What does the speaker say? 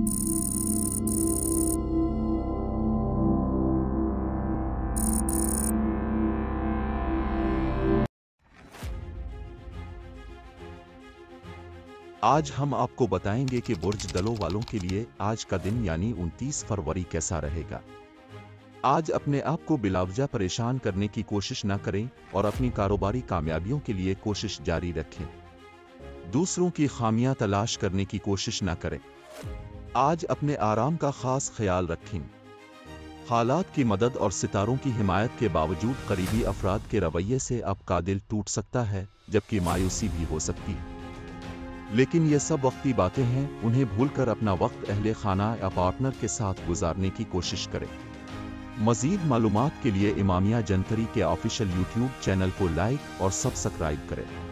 आज हम आपको बताएंगे कि बुर्ज दलों वालों के लिए आज का दिन यानी 29 फरवरी कैसा रहेगा। आज अपने आप को बिलावजा परेशान करने की कोशिश न करें और अपनी कारोबारी कामयाबियों के लिए कोशिश जारी रखें। दूसरों की खामियां तलाश करने की कोशिश न करें। आज अपने आराम का खास ख्याल रखें। हालात की मदद और सितारों की हिमायत के बावजूद करीबी अफराद के रवैये से आपका दिल टूट सकता है, जबकि मायूसी भी हो सकती है। लेकिन ये सब वक्ती बातें हैं, उन्हें भूलकर अपना वक्त अहले खाना या पार्टनर के साथ गुजारने की कोशिश करें। मज़ीद मालूमात के लिए इमामिया जनकरी के ऑफिशियल यूट्यूब चैनल को लाइक और सब्सक्राइब करें।